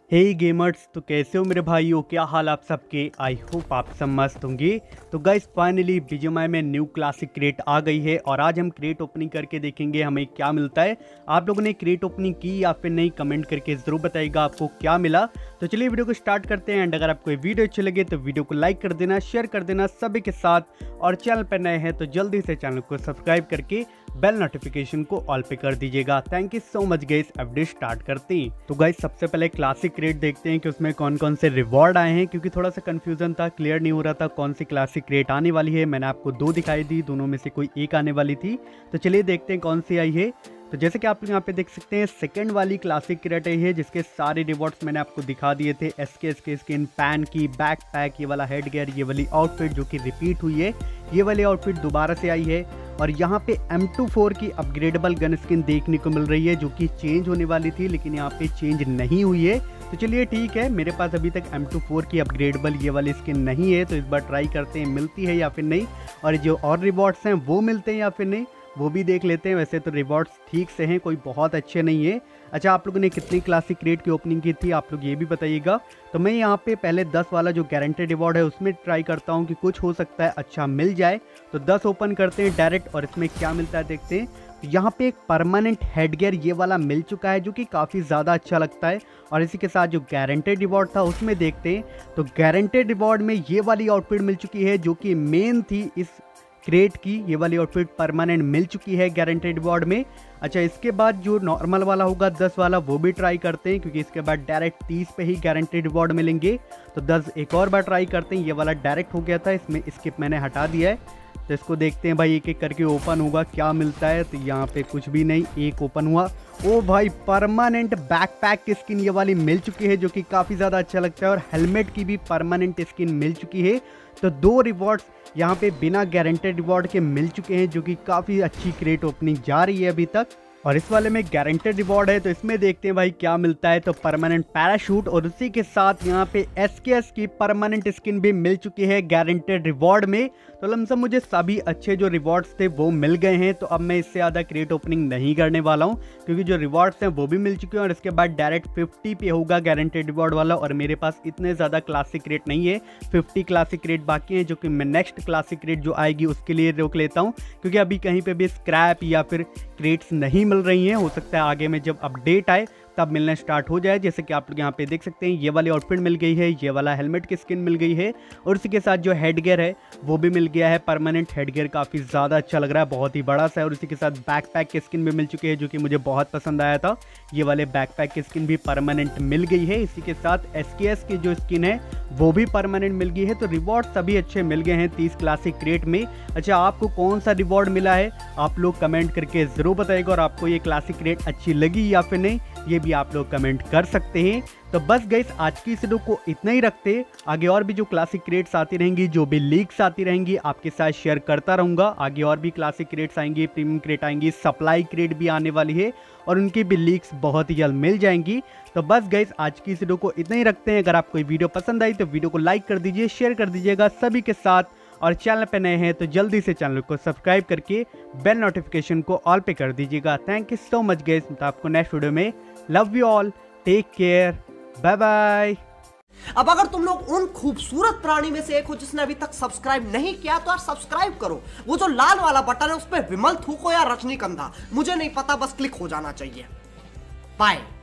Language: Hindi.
हे गेमर्स, तो कैसे हो मेरे भाइयों। क्या हाल आप सबके। आई होप आप सब मस्त होंगे। तो गाइस फाइनली बीजीएमआई में न्यू क्लासिक क्रेट आ गई है और आज हम क्रेट ओपनिंग करके देखेंगे हमें क्या मिलता है। आप लोगों ने क्रेट ओपनिंग की या फिर नहीं, कमेंट करके ज़रूर बताइएगा आपको क्या मिला। तो चलिए वीडियो को स्टार्ट करते हैं। एंड अगर आपको ये वीडियो अच्छी लगे तो वीडियो को लाइक कर देना, शेयर कर देना सभी के साथ, और चैनल पर नए हैं तो जल्दी से चैनल को सब्सक्राइब करके बेल नोटिफिकेशन को ऑल पे कर दीजिएगा। Thank you so much guys. Update start करते हैं। तो गाइस सबसे पहले क्लासिक क्रेट देखते हैं कि उसमें कौन कौन से रिवॉर्ड आए हैं, क्योंकि थोड़ा सा कंफ्यूजन था, क्लियर नहीं हो रहा था कौन सी क्लासिक क्रेट आने वाली है। मैंने आपको दो दिखाई दी, दोनों में से कोई एक आने वाली थी। तो चलिए देखते हैं कौन सी आई है। तो जैसे कि आप लोग यहाँ पे देख सकते हैं, सेकंड वाली क्लासिक क्रेट है जिसके सारे रिवॉर्ड्स मैंने आपको दिखा दिए थे। एसके स्किन, पैन की, बैक पैक, ये वाला हेड गियर, ये वाली आउटफिट जो कि रिपीट हुई है, ये वाली आउटफिट दोबारा से आई है। और यहाँ पे M24 की अपग्रेडेबल गन स्किन देखने को मिल रही है जो कि चेंज होने वाली थी, लेकिन यहाँ पे चेंज नहीं हुई है। तो चलिए ठीक है, मेरे पास अभी तक M24 की अपग्रेडेबल ये वाली स्किन नहीं है, तो इस बार ट्राई करते हैं मिलती है या फिर नहीं, और जो और रिवॉर्ड्स हैं वो मिलते हैं या फिर नहीं, वो भी देख लेते हैं। वैसे तो रिवॉर्ड्स ठीक से हैं, कोई बहुत अच्छे नहीं है। अच्छा, आप लोगों ने कितनी क्लासिक क्रेट की ओपनिंग की थी आप लोग ये भी बताइएगा। तो मैं यहाँ पे पहले 10 वाला जो गारंटेड रिवॉर्ड है उसमें ट्राई करता हूँ कि कुछ हो सकता है अच्छा मिल जाए। तो 10 ओपन करते हैं डायरेक्ट और इसमें क्या मिलता है देखते हैं। तो यहाँ पे एक परमानेंट हेडगियर ये वाला मिल चुका है जो कि काफ़ी ज़्यादा अच्छा लगता है। और इसी के साथ जो गारंटेड रिवॉर्ड था उसमें देखते हैं। तो गारंटेड रिवॉर्ड में ये वाली आउटफिट मिल चुकी है जो कि मेन थी इस क्रेट की, ये वाली आउटफिट परमानेंट मिल चुकी है गारंटेड रिवॉर्ड में। अच्छा, इसके बाद जो नॉर्मल वाला होगा 10 वाला वो भी ट्राई करते हैं, क्योंकि इसके बाद डायरेक्ट 30 पे ही गारंटेड रिवॉर्ड मिलेंगे। तो 10 एक और बार ट्राई करते हैं। ये वाला डायरेक्ट हो गया था, इसमें स्किप मैंने हटा दिया है। तो इसको देखते हैं भाई, एक एक करके ओपन होगा क्या मिलता है। तो यहाँ पे कुछ भी नहीं, एक ओपन हुआ। ओ भाई, परमानेंट बैकपैक की स्किन ये वाली मिल चुकी है जो कि काफ़ी ज़्यादा अच्छा लगता है, और हेलमेट की भी परमानेंट स्किन मिल चुकी है। तो दो रिवॉर्ड्स यहाँ पे बिना गारंटेड रिवॉर्ड के मिल चुके हैं, जो कि काफ़ी अच्छी क्रेट ओपनिंग जा रही है अभी तक। और इस वाले में गारंटेड रिवॉर्ड है, तो इसमें देखते हैं भाई क्या मिलता है। तो परमानेंट पैराशूट, और उसी के साथ यहाँ पे SKS की परमानेंट स्किन भी मिल चुकी है गारंटेड रिवॉर्ड में। तो लमसम मुझे सभी अच्छे जो रिवॉर्ड्स थे वो मिल गए हैं। तो अब मैं इससे ज़्यादा क्रेट ओपनिंग नहीं करने वाला हूँ, क्योंकि जो रिवॉर्ड्स हैं वो भी मिल चुके हैं। और इसके बाद डायरेक्ट 50 पे होगा गारंटेड रिवॉर्ड वाला, और मेरे पास इतने ज़्यादा क्लासिक क्रेट नहीं है। 50 क्लासिक क्रेट बाकी हैं, जो कि मैं नेक्स्ट क्लासिक क्रेट जो आएगी उसके लिए रोक लेता हूँ, क्योंकि अभी कहीं पर भी स्क्रैप या फिर क्रेट्स नहीं मिल रही हैं। हो सकता है आगे में जब अपडेट आए तब मिलना स्टार्ट हो जाए। जैसे कि आप लोग यहाँ पे देख सकते हैं, ये वाली आउटफिट मिल गई है, ये वाला हेलमेट की स्किन मिल गई है, और इसी के साथ जो हेडगियर है वो भी मिल गया है। परमानेंट हेडगियर काफ़ी ज़्यादा अच्छा लग रहा है, बहुत ही बड़ा सा है। और इसी के साथ बैकपैक की स्किन भी मिल चुकी है जो कि मुझे बहुत पसंद आया था। ये वाले बैकपैक की स्किन भी परमानेंट मिल गई है। इसी के साथ SKS की जो स्किन है वो भी परमानेंट मिल गई है। तो रिवॉर्ड सभी अच्छे मिल गए हैं 30 क्लासिक क्रेट में। अच्छा, आपको कौन सा रिवॉर्ड मिला है आप लोग कमेंट करके ज़रूर बताइएगा, और आपको ये क्लासिक क्रेट अच्छी लगी या फिर नहीं, ये भी आप लोग कमेंट कर सकते हैं। तो बस गाइस, आज की इस वीडियो को इतना ही रखते। आगे और भी जो क्लासिक क्रेट्स आती रहेंगी, जो भी लीक्स आती रहेंगी, आपके साथ शेयर करता रहूँगा। आगे और भी क्लासिक क्रेट्स आएंगी, प्रीमियम क्रेट आएंगी, सप्लाई क्रेट भी आने वाली है, और उनकी भी लीक्स बहुत ही जल्द मिल जाएंगी। तो बस गाइस, आज की इस वीडियो को इतना ही रखते हैं। अगर आपको वीडियो पसंद आई तो वीडियो को लाइक कर दीजिए, शेयर कर दीजिएगा सभी के साथ, और चैनल पे नए हैं तो जल्दी से चैनल को सब्सक्राइब करके बेल नोटिफिकेशन को ऑल पे कर दीजिएगा। Thank you so much guys. तो आपको नेक्स्ट वीडियो में, love you all, take care, bye bye. अब अगर तुम लोग उन खूबसूरत प्राणी में से एक हो जिसने अभी तक सब्सक्राइब नहीं किया तो यार सब्सक्राइब करो। वो जो लाल वाला बटन है उस पर विमल थूको या रजनीगंधा, मुझे नहीं पता, बस क्लिक हो जाना चाहिए। बाय।